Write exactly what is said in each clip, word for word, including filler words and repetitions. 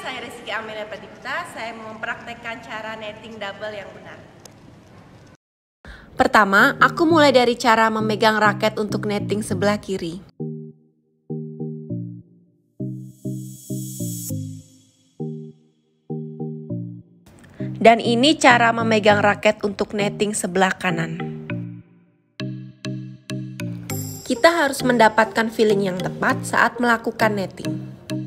saya Rizky Amelia Pradipta. Saya mempraktekkan cara netting double yang benar. Pertama, aku mulai dari cara memegang raket untuk netting sebelah kiri. Dan ini cara memegang raket untuk netting sebelah kanan. Kita harus mendapatkan feeling yang tepat saat melakukan netting.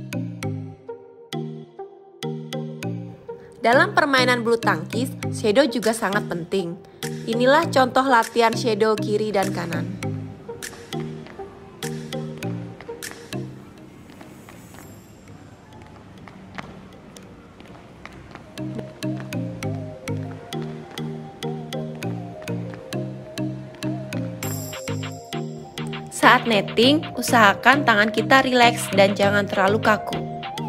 Dalam permainan bulu tangkis, shadow juga sangat penting. Inilah contoh latihan shadow kiri dan kanan. Saat netting, usahakan tangan kita rileks dan jangan terlalu kaku.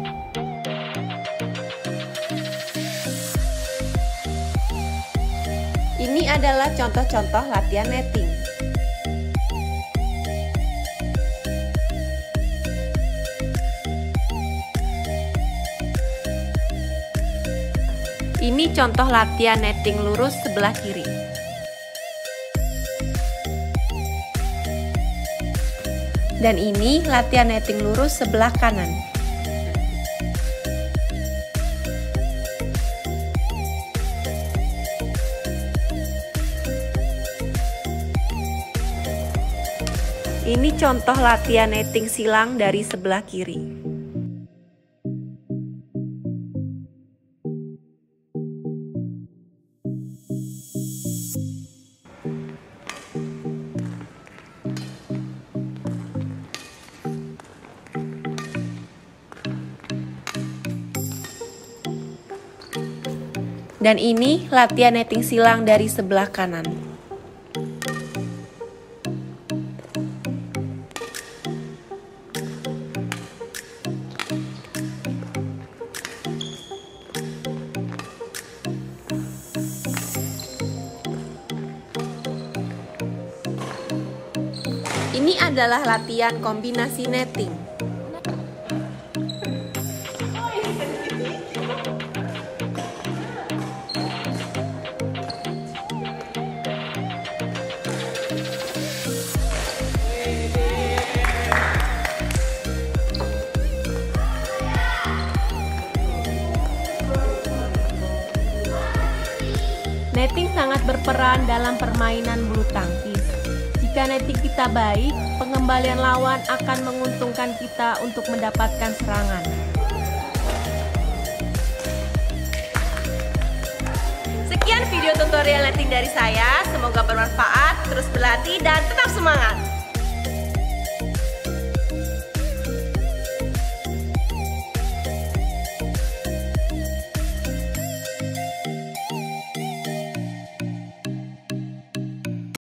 Ini adalah contoh-contoh latihan netting. Ini contoh latihan netting lurus sebelah kiri. Dan ini latihan netting lurus sebelah kanan. Ini contoh latihan netting silang dari sebelah kiri. Dan ini latihan netting silang dari sebelah kanan. Ini adalah latihan kombinasi netting. Netting sangat berperan dalam permainan bulu tangkis. Jika netting kita baik, pengembalian lawan akan menguntungkan kita untuk mendapatkan serangan. Sekian video tutorial netting dari saya. Semoga bermanfaat. Terus berlatih dan tetap semangat.